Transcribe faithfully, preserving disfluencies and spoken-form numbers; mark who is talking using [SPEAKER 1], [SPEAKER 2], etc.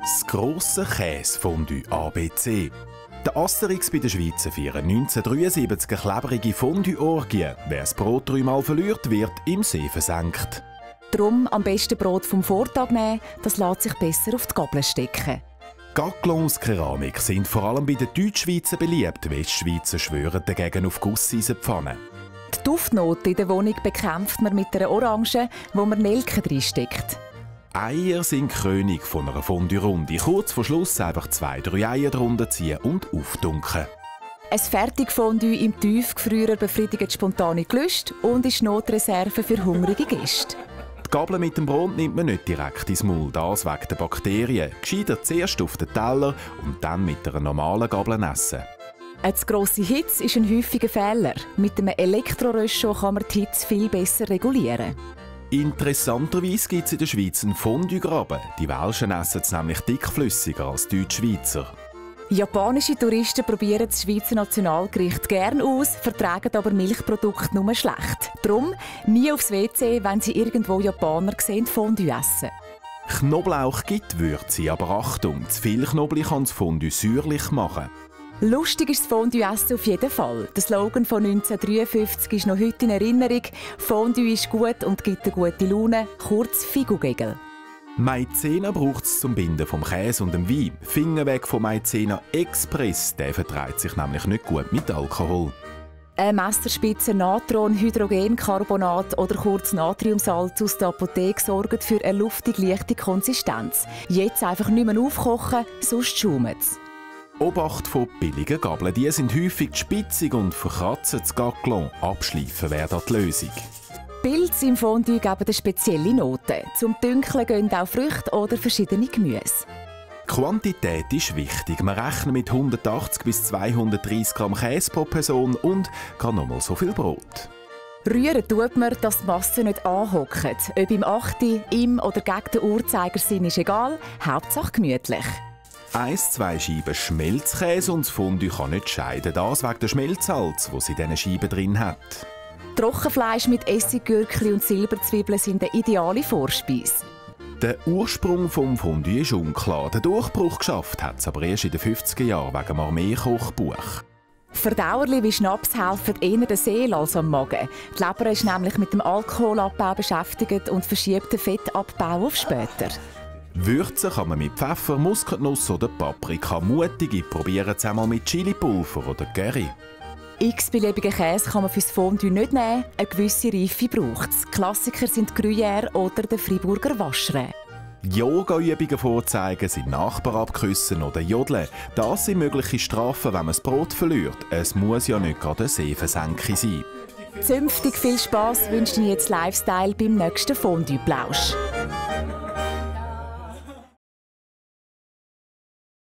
[SPEAKER 1] Das grosse Käsefondue A B C. Der Asterix bei den Schweizer feiern neunzehnhundertdreiundsiebzig eine klebrige Fondue-Orgie. Wer das Brot dreimal verliert, wird im See versenkt.
[SPEAKER 2] Darum am besten Brot vom Vortag nehmen, das lässt sich besser auf die Gabel stecken.
[SPEAKER 1] Gackelons aus Keramik sind vor allem bei den Deutschschweizern beliebt. Westschweizer schwören dagegen auf Gusseisenpfannen.
[SPEAKER 2] Die Duftnote in der Wohnung bekämpft man mit einer Orange, wo man Nelken reinsteckt.
[SPEAKER 1] Eier sind König von einer Fondue-Runde. Kurz vor Schluss einfach zwei, drei Eier drunter ziehen und aufdunken.
[SPEAKER 2] Ein Fertigfondue im Tiefgefrierer befriedigt spontane Gelüste und ist Notreserve für hungrige Gäste.
[SPEAKER 1] Die Gabel mit dem Brot nimmt man nicht direkt ins Maul, das wegen der Bakterien. Gescheiter zuerst auf den Teller und dann mit einer normalen Gabel essen.
[SPEAKER 2] Eine zu grosse Hitze ist ein häufiger Fehler. Mit einem Elektroröscho kann man die Hitze viel besser regulieren.
[SPEAKER 1] Interessanterweise gibt es in der Schweiz einen Fondue-Graben. Die Welschen essen es nämlich dickflüssiger als die Deutschschweizer.
[SPEAKER 2] Japanische Touristen probieren das Schweizer Nationalgericht gern aus, vertragen aber Milchprodukte nur schlecht. Darum nie aufs W C, wenn sie irgendwo Japaner sehen, Fondue essen.
[SPEAKER 1] Knoblauch gibt Würze, aber Achtung, zu viel Knoblauch kann das Fondue säuerlich machen.
[SPEAKER 2] Lustig ist das Fondue-Essen auf jeden Fall. Der Slogan von neunzehnhundertdreiundfünfzig ist noch heute in Erinnerung. Fondue ist gut und gibt eine gute Laune, kurz Figugegel.
[SPEAKER 1] Maizena braucht es zum Binden vom Käse und dem Wein. Finger weg vom Maizena Express, der verträgt sich nämlich nicht gut mit Alkohol.
[SPEAKER 2] Eine Messerspitze Natron-Hydrogencarbonat oder kurz Natriumsalz aus der Apotheke sorgt für eine luftig leichte Konsistenz. Jetzt einfach nicht mehr aufkochen, sonst schaumt es.
[SPEAKER 1] Obacht vor billigen Gabeln, die sind häufig spitzig und verkratzen das Gackelon. Abschleifen wäre da die Lösung.
[SPEAKER 2] Pilze im Fondue geben eine spezielle Note. Zum Dünkeln gehen auch Früchte oder verschiedene Gemüse.
[SPEAKER 1] Die Quantität ist wichtig. Man rechnet mit hundertachtzig bis zweihundertdreissig Gramm Käse pro Person und kann nochmal so viel Brot.
[SPEAKER 2] Rühren tut man, dass die Masse nicht anhockt. Ob im Achte, im oder gegen den Uhrzeigersinn ist egal, Hauptsache gemütlich.
[SPEAKER 1] Eins, zwei Scheiben Schmelzkäse und das Fondue kann nicht scheiden. Das wegen der Schmelzsalz, das sie in diesen Scheiben drin hat.
[SPEAKER 2] Trockenfleisch mit Essiggürkli und Silberzwiebeln sind eine ideale Vorspeise.
[SPEAKER 1] Der Ursprung des Fondue ist unklar. Den Durchbruch geschafft hat es aber erst in den fünfziger Jahren wegen dem Armeekochbuch.
[SPEAKER 2] Verdauerli wie Schnaps helfen eher der Seele als am Magen. Die Leber ist nämlich mit dem Alkoholabbau beschäftigt und verschiebt den Fettabbau auf später.
[SPEAKER 1] Würzen kann man mit Pfeffer, Muskatnuss oder Paprika. Mutige probieren es einmal mit Chilipulver oder Curry.
[SPEAKER 2] X-beliebige Käse kann man fürs Fondue nicht nehmen, eine gewisse Reife braucht es. Klassiker sind Gruyère oder der Friburger Vacherin.
[SPEAKER 1] Yoga-Übungen vorzeigen sind Nachbarn abküssen oder jodeln. Das sind mögliche Strafen, wenn man das Brot verliert. Es muss ja nicht gerade eine Seeversenkung sein.
[SPEAKER 2] Zünftig viel Spass wünscht Ihnen jetzt Lifestyle beim nächsten Fondue-Plausch.